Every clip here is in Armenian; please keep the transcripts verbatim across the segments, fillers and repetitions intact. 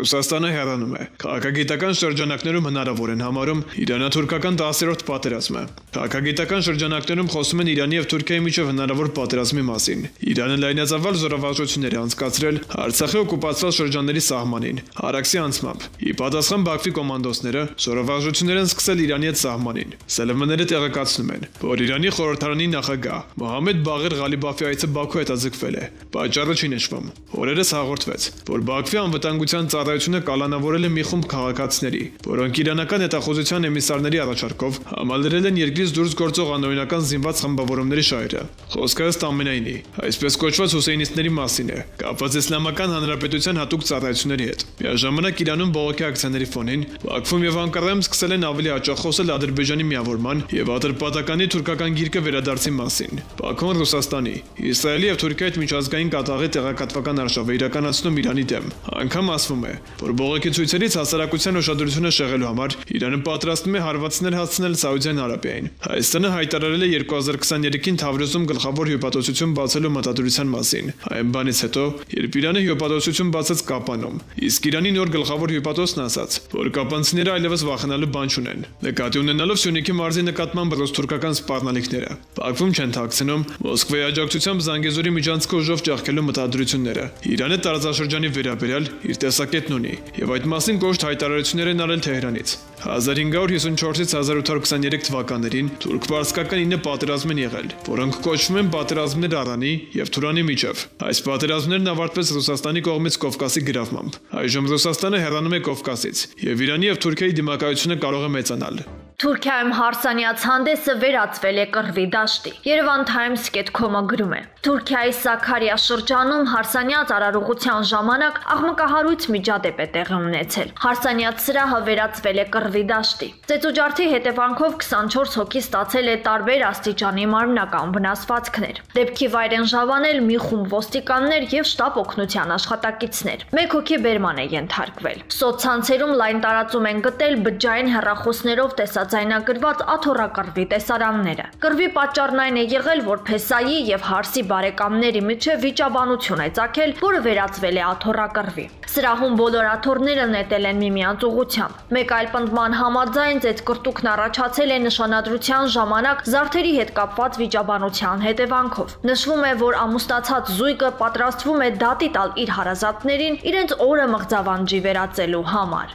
Ռուսաստանը հեռանում է։ Քաղաքագիտական շրջանակներում հնարավոր են համարում Իրանա-թուրքական տասերորդ պատերազմը։ Քաղաքագիտական շրջանակներում խոսում են Իրանի եւ Թուրքիայի միջև հնարավոր պատերազմի մասին։ Իրանը լայնածավալ զորավարժություններ է անցկացրել Արցախի օկուպացված շրջանների սահմանին, Արաքսի անցմամբ։ Ի պատասխան Բաքվի կոմանդոսները զորավարժություններ են սկսել Իրանի հետ սահմանին։ Սելևները տեղեկացնում են, որ Իրանի խորհրդարանի նախագահ Մոհամմեդ Բաղեր Ղալիբաֆի այցը Բաքու հետաձգվել է։ Պատճառը չի նշվում։ Օրերս հաղորդվեց, որ Բաքվի անվտանգության ծառայությունը կալանավորել է մի խումբ քաղաքացիների, որոնք իրանական հետախուզության էմիսարների առաջարկով համալրել են երկրից դուրս գործող անօրինական զինված խմբավորումների շահերը։ Խոսքը ըստ ամենայնի, այսպես կոչված հուսեյնիստների մասին է, կապված Իսլամական Հանրապետության հատուկ ծառայությունների հետ։ Միաժամանակ Իրանում բողոքի ակցիաների ֆոնին Բաքվում եւ Անկարայում սկսել են ավելի հաճախ խոսել Ադրբեջանի միավորման եւ Ատրպատականի թուրքական գիրկը վերադարձի մասին։ Բաքուն Ռուսաստանի, Իսրայելի եւ Թուրքիայի հետ միջազգային կատաղի տեղեկատվական արշավ է իրականացնում Իրանի դեմ։ Անգամ ասվում է, որ բողոքի ցույցերից հասարակության ուշադրությունը շեղելու համար Իրանը պատրաստվում է հարվածներ հասցնել Սաուդյան Արաբիային։ Հայաստանը հայտարարել է երկու հազար քսաներեքին Թավրիզում գլխավոր հյուպատոսություն բացելու մտադրության մասին։ Այն բանից հետո, երբ Իրանը հյուպատոսություն բացեց Կապանում, իսկ Իրանի նոր գլխավոր հյուպատոսն ասաց, որ կապանցիները այլևս վախենալու բան չունեն։ Նկատի ունենալով Սյունիքի մարզի նկատմամբ ռուս-թուրքական սպառնալիքները, Բաքվում չեն թաքցնում Մոսկվայի աջակցությամբ Զանգեզուրի միջանցքը ուժով ճեղքելու մտադրությունները։ Իրանը տարածաշրջանի վերաբերյալ իր տեսակետն ունի եւ այդ մասին կոշտ հայտարարություններ են արել Թեհրանից։ հազար հինգ հարյուր հիսունչորսից հազար ութ հարյուր քսաներեք թվականներին թուրք-պարսկական ինը պատերազմ են եղել, որոնք կոչվում են պատերազմներ Արանի եւ Թուրանի միջև։ Այս պատերազմներն ավարտվեց Ռուսաստանի կողմից Կովկասի գրավմամբ։ Այժմ Ռուսաստանը հեռանում է Կովկասից եւ Իրանի եւ Թուրքիայի դիմակայությունը կարող է մեծանալ։ Թուրքիայում հարսանյաց հանդեսը վերածվել է կռվի դաշտի։ Yerevan Times dot com-ը գրում է. Թուրքիայի Սաքարիա շրջանում հարսանյաց արարողության ժամանակ աղմկահարույց միջադեպ է տեղի ունեցել։ Հարսանյաց սրահը վերածվել է կռվի դաշտի։ Ծեծուջարդի հետևանքով քսանչորս հոգի ստացել է տարբեր աստիճանի մարմնական վնասվածքներ։ Դեպքի վայր են ժամանել մի խումբ ոստիկաններ եւ շտապ օգնության աշխատակիցներ։ Մեկ հոգի բերման է ենթարկվել։ Սոցցանցերում լայն տարածում են գտել բջջային հեռախոսներով տեսած Ձայնագրված աթոռակռվի տեսարանները։ Կռվի պատճառն այն է եղել, որ Փեսայի եւ Հարսի բարեկամների միջև վիճաբանություն է ծագել, որը վերածվել է աթոռակռվի։ Սրահում բոլոր աթոռները նետել են միմյանց ուղղությամբ։ Մեկ այլ պնդման համաձայն ծեծկրտուկն առաջացել է նշանադրության ժամանակ զարդերի հետ կապված վիճաբանության հետևանքով։ Նշվում է, որ ամուսնացած զույգը պատրաստվում է դատի տալ իր հարազատներին իրենց օրը մղձավանջի վերածելու համար։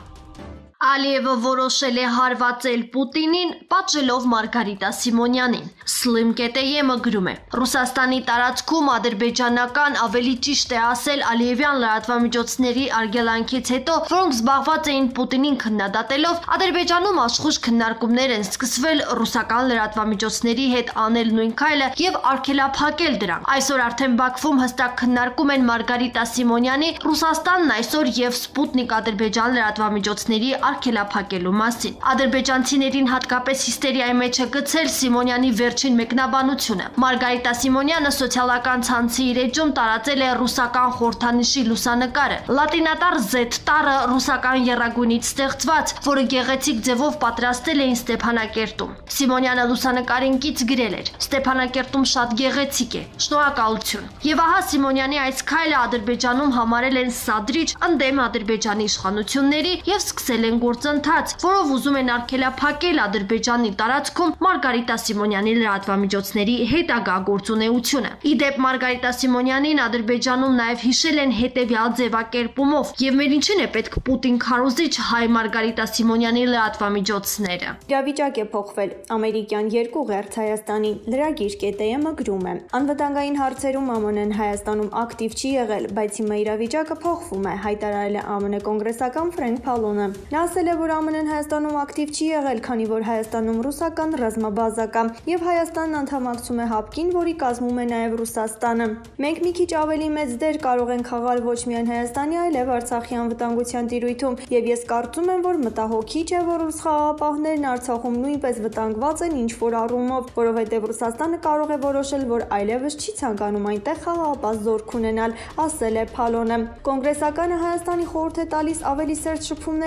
Ալիևը որոշել է հարվածել Պուտինին, պատժելով Մարգարիտա Սիմոնյանին։ Slim կետեյեմը գրում է. Ռուսաստանի տարածքում ադրբեջանական, ավելի ճիշտ է ասել Ալիևյան լրատվամիջոցների արգելանքից հետո, որոնք զբաղված էին Պուտինին քննադատելով, Ադրբեջանում աշխույժ քննարկումներ են սկսվել ռուսական լրատվամիջոցների հետ անել նույն քայլը եւ արգելափակել դրանք։ Այսօր արդեն Բաքվում հստակ քննարկում են Մարգարիտա Սիմոնյանի, Ռուսաստանն այսօր եւ Սպուտնիկ ադրբեջան լրատվամիջոցների արգելափակելու մասին։ Ադրբեջանցիներին հատկապես հիստերիայի մեջ է գցել Սիմոնյանի վերջին մեկնաբանությունը։ Մարգարիտա Սիմոնյանը սոցիալական ցանցի իր էջում տարածել է ռուսական խորհրդանիշի լուսանկարը։ Լատինատար Z տառը ռուսական եռագույնից ստեղծված, որը գեղեցիկ ձևով պատրաստել էին Ստեփանակերտում։ Սիմոնյանը լուսանկարին կից գրել էր. Ստեփանակերտում շատ գեղեցիկ է։ Շնորհակալություն։ Եվ ահա Սիմոնյանի այս քայլը Ադրբեջանում համարել են սադրիչ ընդդեմ Ադրբեջանի իշխանությունների եւ սկսել են գործընթաց, որով ուզում են արգելափակել Ադրբեջանի տարածքում Մարգարիտա Սիմոնյանի լրատվամիջոցների հետագա գործունեությունը։ Ի դեպ Մարգարիտա Սիմոնյանին Ադրբեջանում նաև հիշել են հետևյալ ձևակերպումով, եւ մեր ինչին է պետք Պուտին քարոզիչ հայ Մարգարիտա Սիմոնյանի լրատվամիջոցները։ Իրավիճակ է փոխվել։ Ամերիկյան երկու ղերձ Հայաստանի լրագիր կետեյեմը գրում է. Անվտանգային հարցերում ԱՄՆ -ն Հայաստանում ակտիվ չի եղել, բայց հիմա իրավիճակը փոխվում է, հայտարարել է ԱՄՆ կոնգրեսական Ֆրենկ Փալոնը։ Նա ասել է, որ ԱՄՆ -ն Հայաստանում ակտիվ չի եղել, քանի որ Հայաստանում ռուսական ռազմաբազա կա, եւ Հայաստանն անդամակցում է հապկին, որի կազմում է նաեւ Ռուսաստանը։ Մենք մի քիչ ավելի մեծ դեր կարող ենք խաղալ ոչ միայն Հայաստանի, այլև Արցախի անվտանգության տիրույթում, եւ ես կարծում եմ, որ մտահոգիչ է, որ ռուս խաղաղապահներն Արցախում նույնպես վտանգված են ինչ-որ առումով, որովհետեւ Ռուսաստանը կարող է որոշել, որ այլևս չի ցանկանում այնտեղ խաղաղապահ զորք ունենալ, ասել է Փալոնը։ Կոնգրեսականը Հայաստանի խորհուրդ է տալիս ավելի սերտ շփումներ ունենալ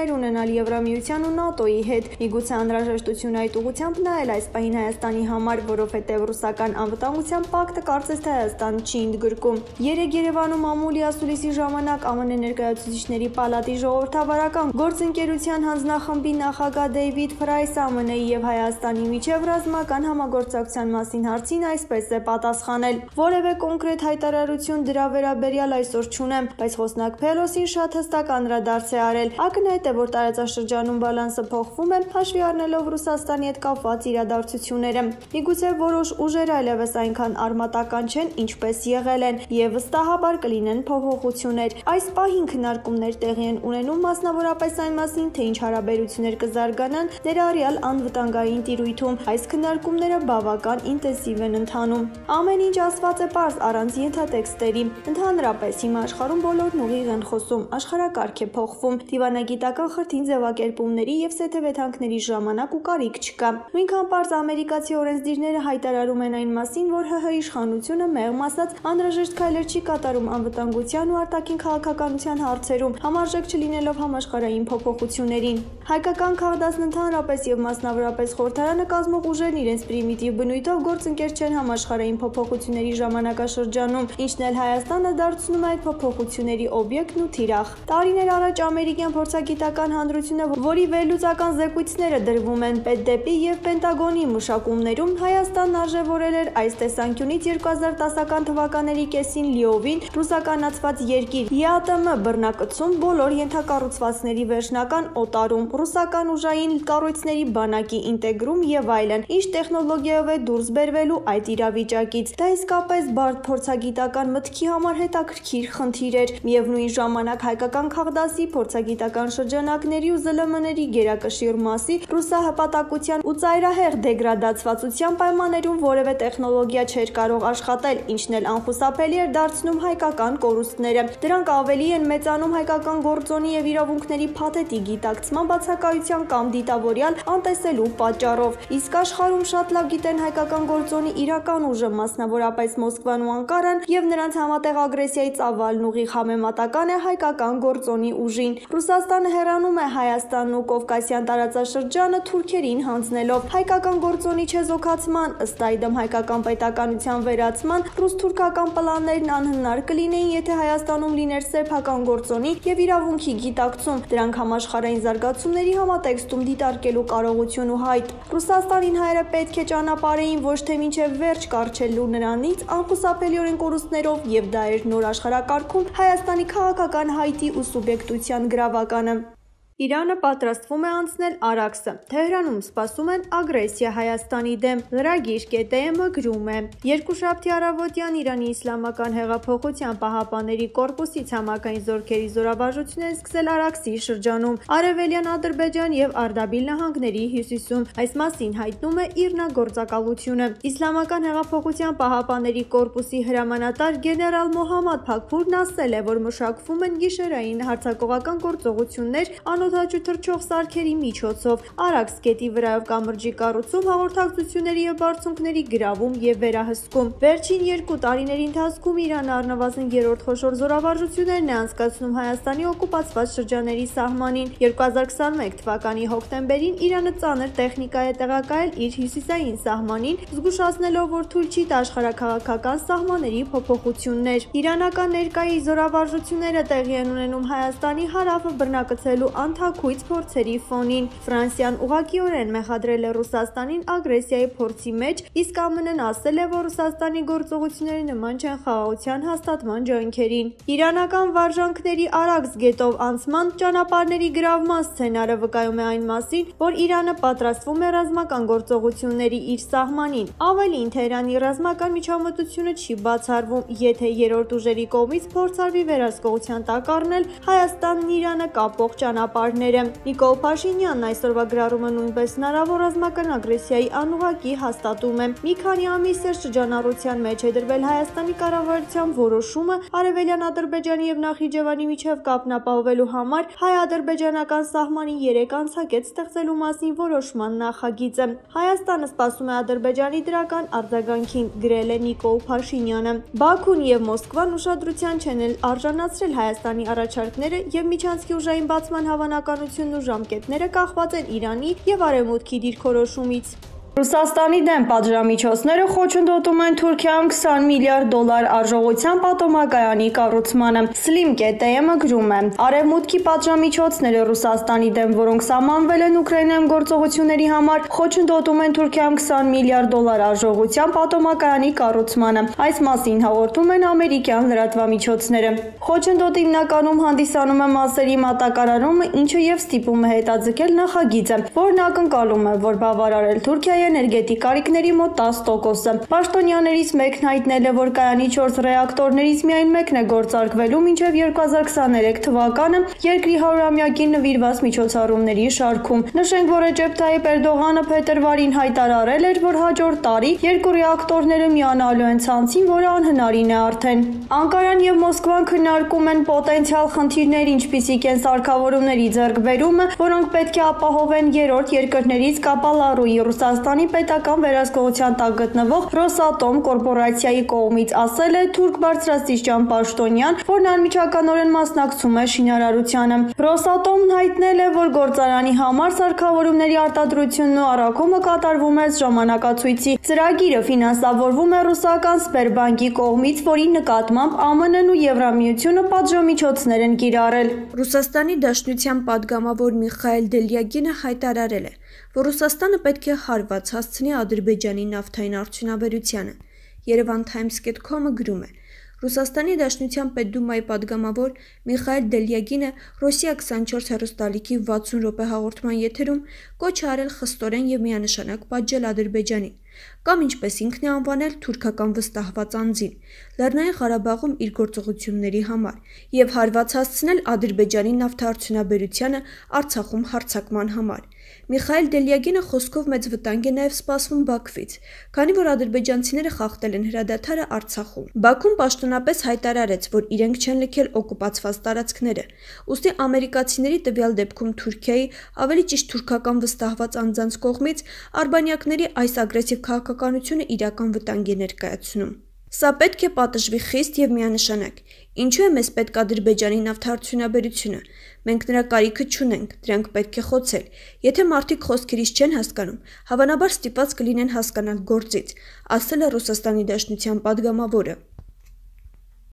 ունենալ Եվրամիության ու ՆԱՏՕ-ի հետ։ Միգուցե անհրաժեշտություն այդ ուղղությամբ նայել այս պահին Հայաստանի համար, որովհետև ռուսական անվտանգության պակտը կարծես թե Հայաստանը չի ընդգրկում։ Երեկ Երևանում ամուլի ասուլիսի ժամանակ ԱՄՆ ներկայացուցիչների պալատի ժողովրդավարական գործընկերության հանձնախմբի նախագահ Դեյվիդ Ֆրայսը ԱՄՆ-ի եւ Հայաստանի միջև ռազմական համագործակցության մասին հարցին այսպես է պատասխանել. «Որևէ կոնկրետ հայտարարություն դրա վերաբերյալ այսօր չունեմ, բայց խոսնակ Փելոսին շատ հստակ անդրադարձ է արել։ Ակնհայտ է, որ տարածաշրջանում բալանսը փոխվում է, հաշվի առնելով Ռուսաստանի հետ կապված իրադարձությունները։ Միգուցե որոշ ուժեր այլևս այնքան արմատական չեն, ինչպես եղել են, եւ վստահաբար կլինեն փոփոխություններ։ Այս պահին քննարկումներ տեղի են ունենում մասնավորապես այն մասին, թե ինչ հարաբերություններ կզարգանան ներառյալ անվտանգային տիրույթում։ Այս քննարկումները բավական ինտենսիվ են ընթանում։ Ամեն ինչ ասված է պարզ առանց ենթատեքստերի։ Ընդհանրապես հիմա աշխարհում բոլորն ուղիղ են խոսում, աշխարհակարգ է փոխվում, դիվանագիտական խրթին ձևակերպումների եւ սեթեվեթանքների ժամանակ ու կարիք չկա։ Նույնքան պարզ ամերիկացի օրենսդիրները հայտարարում են այն մասին, որ ՀՀ իշխանությունը մեղմ ասած անհրաժեշտ քայլեր չի կատարում անվտանգության ու արտաքին քաղաքականության հարցերում, համարժեք չլինելով համաշխարհային փոփոխություններին։ Հայկական քաղաքացիներն ընդհանրապես եւ մասնավորապես խորհրդարանը կազմող ուժերն իրենց պրիմիտիվ բնույթով գործընկեր չեն համաշխարհային փոփոխությունների ժամանակաշրջանում, ինչն էլ Հայաստանը դարձնում է այդ փոփոխությունների օբյեկտն ու թիրախ։ Տարիներ առաջ ամերիկյան փորձագիտական հանրությունը, որի վերլուծական զեկույցները դրվում են Պետդեպի եւ Պենտագոնի մշակումներում, Հայաստանն արժևորել էր այս տեսանկյունից երկու հազար տասական թվականների կեսին լիովին ռուսականացված երկիր, ԵԱՏՄ բռնակցում, բոլոր ենթակառուցվածքների վերջնական օտարում, ռուսական ուժային կառույցների բանակի ինտեգրում եւ այլն, ինչ տեխնոլոգիայով է դուրս բերվելու այդ իրավիճակից։ Դա իսկապես բարդ փորձագիտական մտքի համար հետաքրքիր խնդիր էր։ Միևնույն ժամանակ հայկական քաղդասի փորձագիտական շրջանակների ու ԶԼՄ-ների գերակշիռ մասի ռուսահպատակության ու ծայրահեղ դեգրադացվածության պայմաններում որևէ տեխնոլոգիա չէր կարող աշխատել, ինչն էլ անխուսափելի էր դարձնում հայկական կորուստները։ Դրանք ավելի են մեծանում հայկական գործոնի եւ իրավունքների փաթեթի գիտակցման բացակայության կամ դիտավորյալ անտեսելու պատճառով։ Իսկ աշխարհում շատ լավ գիտեն հայկական գործոնի իրական ուժը, մասնավորապես Մոսկվան ու Անկարան, եւ նրանց համատեղ ագրեսիայի ծավալն ուղիղ համեմատական է հայկական գործոնի ուժին։ Ռուսաստանը հեռանում է Հայաստանն ու Կովկասյան տարածաշրջանը թուրքերին հանձնելով հայկական գործոնի չեզոքացման, ըստ այդմ հայկական պետականության վերացման ռուս-թուրքական պլաններն անհնար կլինեին, եթե Հայաստանում լիներ սեփական գործոնի եւ իրավունքի գիտակցում, դրանք համաշխարհային զարգացումների համատեքստում դիտարկելու կարողություն ու հայտ։ Ռուսաստանին հայերը պետք է ճանապարհեին ոչ թե մինչև վերջ կառչելու նրանից անխուսափելիորեն կորուստներով, եւ դա էր նոր աշխարհակարգում Հայաստանի քաղաքական հայտի ու սուբյեկտության գրավականը։ Իրանը պատրաստվում է անցնել Արաքսը։ Թեհրանում սպասում են ագրեսիա Հայաստանի դեմ։ Լրագիր ԿՏՄ գրում է. Երկուշաբթի առավոտյան Իրանի Իսլամական հեղափոխության պահապանների կորպուսի ցամաքային զորքերի զորավարժությունները սկսել Արաքսի շրջանում, Արևելյան Ադրբեջան եւ Արդաբիլ նահանգների հյուսիսում։ Այս մասին հայտնում է ԻՌՆԱ գործակալությունը։ Իսլամական հեղափոխության պահապանների կորպուսի հրամանատար գեներալ Մոհամմադ Փաքփուրն ասել է, որ մշակվում են գիշերային հարձակողական գործողություններ հաջու թռչող սարքերի միջոցով, Արաքս գետի վրայով կամրջի կառուցում, հաղորդակցությունների եւ բարձունքների գրավում եւ վերահսկում։ Վերջին երկու տարիների ընթացքում Իրանը առնվազն երրորդ խոշոր զորավարժություններն է անցկացնում Հայաստանի օկուպացված շրջանների սահմանին։ երկու հազար քսաներկու թվականի հոկտեմբերին Իրանը ծանր տեխնիկա է տեղակայել իր հյուսիսային սահմանին, զգուշացնելով, որ թույլ չի տա աշխարհաքաղաքական սահմանների փոփոխություններ։ Իրանական ներկայի զորավարժությունները տեղի են ունենում Հայաստանի հարավը բռնակցելու թաքույց փորձերի ֆոնին։ Ֆրանսիան ուղղակիորեն մեղադրել է Ռուսաստանին ագրեսիայի փորձի մեջ, իսկ ԱՄՆ-ն ասել է, որ Ռուսաստանի գործողությունները նման չեն խաղաղության հաստատման ջանքերին։ Իրանական վարժանքների Արաքս գետով անցման ճանապարհների գրավման սցենարը վկայում է այն մասին, որ Իրանը պատրաստվում է ռազմական գործողությունների իր սահմանին։ Ավելին, Թեհրանի ռազմական միջամտությունը չի բացառվում, եթե երրորդ ուժերի կողմից փորձարվի վերահսկողության տակ առնել Հայաստանն Իրանը կապող ճանապարհ Նիկոլ Փաշինյանն այսօրվա գրառումը նույնպես հնարավոր ռազմական ագրեսիայի անուղղակի հաստատում է։ Մի քանի ամիս էր շրջանառության մեջ է դրվել Հայաստանի կառավարության որոշումը Արևելյան Ադրբեջանի եւ Նախիջևանի միջև կապն ապահովելու համար հայ-ադրբեջանական սահմանին երեք անցակետ ստեղծելու մասին որոշման նախագիծը։ Հայաստանը սպասում է Ադրբեջանի դրական արձագանքին, գրել է Նիկոլ Փաշինյանը։ Բաքուն եւ Մոսկվան ուշադրության չեն արժանացրել Հայաստանի առաջարկները եւ միջանցքի ուժային բացման հավանականությունը սահմանականությունն ու ժամկետները կախված են Իրանի եւ Արևմուտքի դիրքորոշումից։ Ռուսաստանի դեմ պատժամիջոցները խոչընդոտում են Թուրքիայում քսան միլիարդ դոլար արժողության պատոմակայանի կառուցմանը։ Slim կետ տի էմ-ը գրում է. Արևմուտքի պատժամիջոցները Ռուսաստանի դեմ, որոնք սահմանվել են Ուկրաինայում գործողությունների համար, խոչընդոտում են Թուրքիայում քսան միլիարդ դոլար արժողության պատոմակայանի կառուցմանը։ Այս մասին հաղորդում են ամերիկյան լրատվամիջոցները։ Խոչընդոտը հիմնականում հանդիսանում է մասերի մատակարարումը, ինչը եւ ստիպում է հետաձգել նախագիծը, որն ակնկալում է, որ բավարարել Թուրքիայի էներգետիկ կարիքների մոտ տասը տոկոսը։ Պաշտոնյաներից մեկն հայտնել է, որ կայանի չորս ռեակտորներից միայն մեկն է գործարկվելու մինչև երկու հազար քսաներեք թվականը երկրի հարյուրամյակին նվիրված միջոցառումների շարքում։ Նշենք, որ Ռեջեփ Թայիփ Էրդողանը փետրվարին հայտարարել էր, որ հաջորդ տարի երկու ռեակտորները միանալու են ցանցին, որը անհնարին է արդեն։ Անկարան եւ Մոսկվան քննարկում են պոտենցիալ խնդիրներ, ինչպիսիք են սարքավորումների ձեռքբերումը, որոնք պետք է ապահովեն երրորդ երկրներից Կապալառուի Ռուսաստանի պետական վերահսկողության տակ գտնվող Ռոսատոմ կորպորացիայի կողմից, ասել է թուրք բարձրաստիճան պաշտոնյան, որն անմիջականորեն մասնակցում է շինարարությանը։ Ռոսատոմն հայտնել է, որ գործարանի համար սարքավորումների արտադրությունն ու առաքումը կատարվում է ժամանակացույցի։ Ծրագիրը ֆինանսավորվում է ռուսական Սբերբանկի կողմից, որի նկատմամբ Α M N-ն ու Եվրամիությունը պատժամիջոցներ են կիրառել։ Ռուսաստանի Դաշնության պատգամավոր Միխայել Դելյագինը հայտարարել է, որ Ռուսաստանը պետք է հարված հասցնի Ադրբեջանի նավթային արդյունաբերությանը։ Yerevan Times dot com-ը գրում է. Ռուսաստանի Դաշնության Պետդումայի պատգամավոր Միխայել Դելյագինը Ռոսիա քսանչորս հեռուստալիքի վաթսուն րոպե հաղորդման եթերում կոչ է արել խստորեն եւ միանշանակ պատժել Ադրբեջանին, կամ ինչպես ինքն է անվանել թուրքական վստահված անձին, Լեռնային Ղարաբաղում իր գործողությունների համար եւ հարված հասցնել Ադրբեջանի նավթարդյունաբերությանը Արցախում հարձակման համար։ Միխայել Դելյագինը խոսքով մեծ վտանգ է նաև սպասվում Բաքվից, քանի որ ադրբեջանցիները խախտել են հրադադարը Արցախում։ Բաքուն պաշտոնապես հայտարարեց, որ իրենք չեն լքել օկուպացված տարածքները, ուստի ամերիկացիների տվյալ դեպքում Թուրքիայի, ավելի ճիշտ թուրքական վստահված անձանց կողմից արբանյակների այս ագրեսիվ քաղաքականությունը իրական վտանգ է ներկայացնում։ Սա պետք է պատժվի խիստ եւ միանշանակ։ Ինչու է մեզ պետք Ադրբեջանի նավթարդյունաբերությունը։ Մենք նրա կարիքը չունենք, դրանք պետք է խոցել։ Եթե մարդիկ խոսքերից չեն հասկանում, հավանաբար ստիպված կլինեն հասկանալ գործից, ասել է Ռուսաստանի Դաշնության պատգամավորը։